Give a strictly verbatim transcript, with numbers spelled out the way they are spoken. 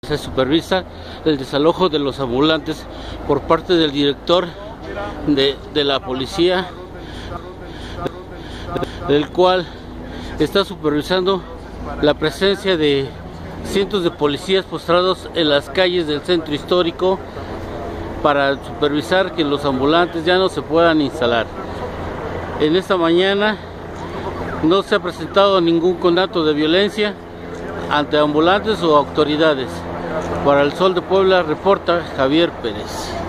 Se supervisa el desalojo de los ambulantes por parte del director de, de la policía, el cual está supervisando la presencia de cientos de policías postrados en las calles del centro histórico para supervisar que los ambulantes ya no se puedan instalar. En esta mañana no se ha presentado ningún conato de violencia ante ambulantes o autoridades. Para El Sol de Puebla reporta Javier Pérez.